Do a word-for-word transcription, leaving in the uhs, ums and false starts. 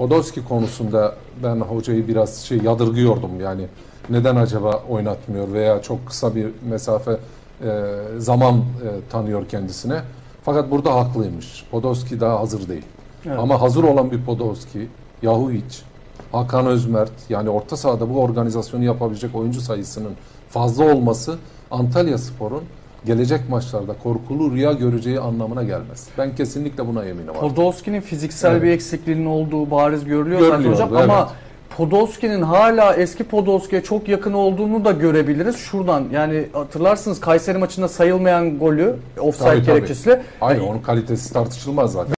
Podolski konusunda ben hocayı biraz şey yadırgıyordum yani neden acaba oynatmıyor veya çok kısa bir mesafe e, zaman e, tanıyor kendisine. Fakat burada haklıymış. Podolski daha hazır değil. Evet. Ama hazır olan bir Podolski, Yahovic, Hakan Özmert yani orta sahada bu organizasyonu yapabilecek oyuncu sayısının fazla olması Antalyaspor'un gelecek maçlarda korkulu rüya göreceği anlamına gelmez. Ben kesinlikle buna eminim. Podolski'nin fiziksel evet. bir eksikliğinin olduğu bariz görülüyor, görülüyor zaten hocam evet. ama Podolski'nin hala eski Podolski'ye çok yakın olduğunu da görebiliriz şuradan. Yani hatırlarsınız Kayseri maçında sayılmayan golü offside gerekçesiyle. Hayır, onun kalitesi tartışılmaz zaten.